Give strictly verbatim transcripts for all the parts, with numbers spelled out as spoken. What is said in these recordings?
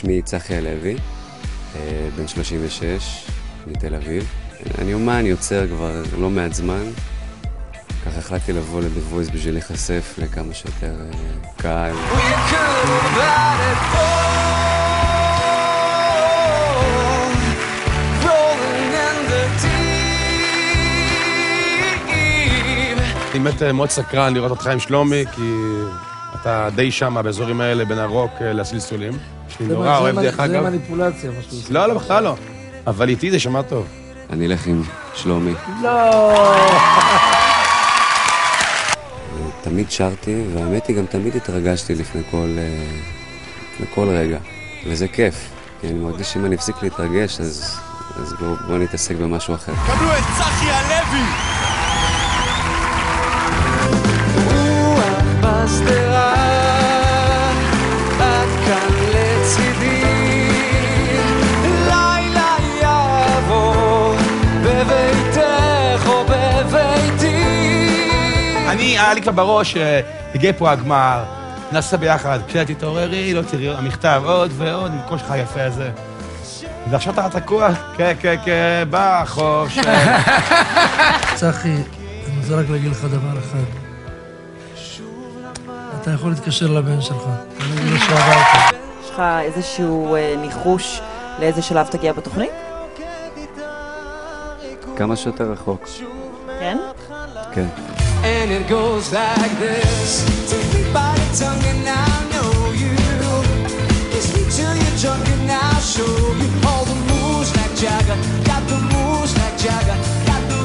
אני צחי הלוי, בן שלושים ושש, מתל אביב. אני אומן, יוצר כבר לא מעט זמן. ככה החלטתי לבוא ל-The Voice בשביל להיחשף לכמה שיותר קהל. אני באמת מאוד סקרן לראות אותך עם שלומי, כי אתה די שמה באזורים האלה בין הרוק לסלסולים. אני נורא אוהב דרך אגב. זה מניפולציה, מה שהוא עושה. לא, לא, בכלל לא. אבל איתי זה שמע טוב. אני אלך עם שלומי. לא! תמיד שרתי, והאמת היא גם תמיד התרגשתי לפני כל, לפני כל רגע. וזה כיף, כי אני מרגיש שאם אני אפסיק להתרגש, אז, אז בואו בוא נתעסק במשהו אחר. קבלו את צחי הלוי! אני, היה לי כבר בראש, הגיע פה הגמר, נעשה ביחד, כשאתה תתעוררי, לא תראי, המכתב עוד ועוד, עם כל שלך היפה הזה. ועכשיו אתה תקוע, כן, כן, כן, בחוש. צחי, אני רוצה רק להגיד לך דבר אחד. אתה יכול להתקשר לבן שלך, אני אגיד לו שעברת. יש לך איזשהו ניחוש לאיזה שלב תגיע בתוכנית? כמה שיותר רחוק. כן? כן. And it goes like this. Take me by the tongue and I'll know you. Kiss me till you're drunk and I'll show you all the moves like Jagger. Got the moves like Jagger. Got the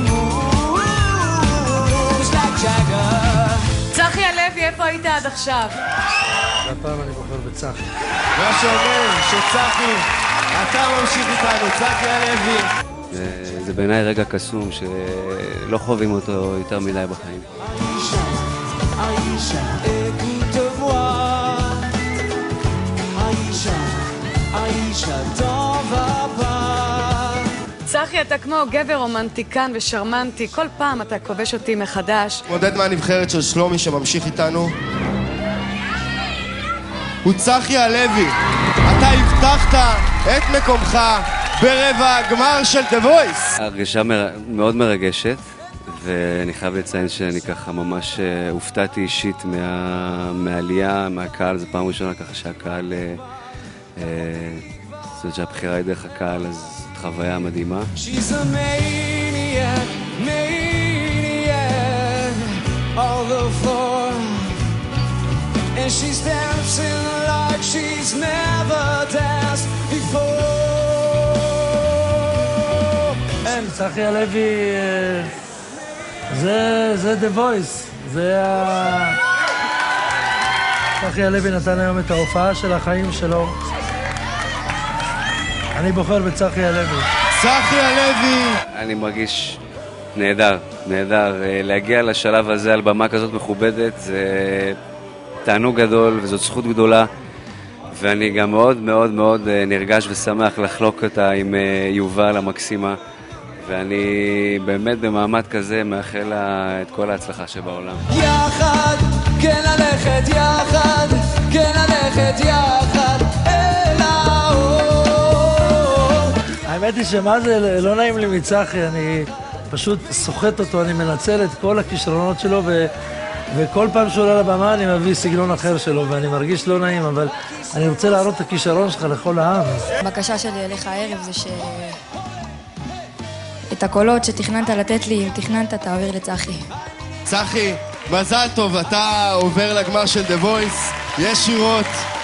moves like Jagger. צחי הלוי, איפה היית עד עכשיו? הפעם אני בוחר בצחי. מה שאומר שצחי, אתה ממשיך איתנו, צחי הלוי. זה בעיניי רגע קסום שלא חווים אותו יותר מדי בחיים. צחי, אתה כמו גבר רומנטיקן ושרמנטי, כל פעם אתה כובש אותי מחדש. מודד מהנבחרת של שלומי שממשיך איתנו. הוא צחי הלוי. אתה הבטחת את מקומך ברבע הגמר של The Voice. הרגשה מאוד מרגשת, ואני חייב לציין שאני ככה ממש הופתעתי אישית מהעלייה, מהקהל. זו פעם ראשונה ככה שהקהל, זאת אומרת שהבחירה היא דרך הקהל, אז זאת חוויה מדהימה. She's a maniac, maniac, all the floor. And she's dancing like she's never danced before. צחי הלוי, זה, זה The Voice, זה ה... צחי הלוי נתן היום את ההופעה של החיים שלו. אני בוחר בצחי הלוי. צחי הלוי! אני מרגיש נהדר, נהדר. להגיע לשלב הזה על במה כזאת מכובדת, זה תענוג גדול וזאת זכות גדולה. ואני גם מאוד מאוד מאוד נרגש ושמח לחלוק אותה עם יובל המקסימה. ואני באמת במעמד כזה מאחל לה את כל ההצלחה שבעולם. יחד, כן ללכת יחד, כן ללכת יחד אל האור. האמת היא שמה זה, לא נעים לי מצחי, אני פשוט סוחט אותו, אני מנצל את כל הכישרונות שלו, ו... וכל פעם שהוא עולה לבמה אני מביא סגנון אחר שלו, ואני מרגיש לא נעים, אבל אני רוצה להראות את הכישרון שלך לכל העם. הבקשה שלי אליך הערב זה ש... את הקולות שתכננת לתת לי, אם תכננת, תעביר לצחי. צחי, מזל טוב, אתה עובר לגמר של The Voice, ישירות.